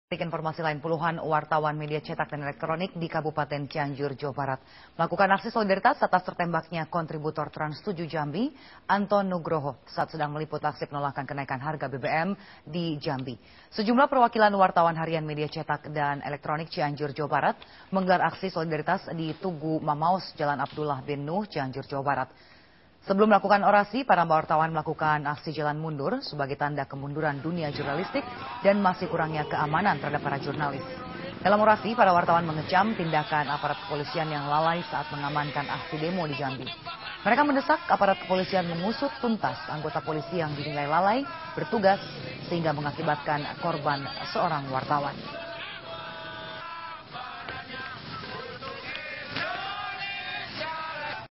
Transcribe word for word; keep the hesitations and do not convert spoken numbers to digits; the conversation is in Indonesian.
Informasi lain, puluhan wartawan media cetak dan elektronik di Kabupaten Cianjur, Jawa Barat melakukan aksi solidaritas atas tertembaknya kontributor Trans tujuh Jambi, Anton Nugroho, saat sedang meliput aksi penolakan kenaikan harga B B M di Jambi. Sejumlah perwakilan wartawan harian media cetak dan elektronik Cianjur, Jawa Barat menggelar aksi solidaritas di Tugu Mamaus, Jalan Abdullah bin Nuh, Cianjur, Jawa Barat. Sebelum melakukan orasi, para wartawan melakukan aksi jalan mundur sebagai tanda kemunduran dunia jurnalistik dan masih kurangnya keamanan terhadap para jurnalis. Dalam orasi, para wartawan mengecam tindakan aparat kepolisian yang lalai saat mengamankan aksi demo di Jambi. Mereka mendesak aparat kepolisian mengusut tuntas anggota polisi yang dinilai lalai bertugas sehingga mengakibatkan korban seorang wartawan.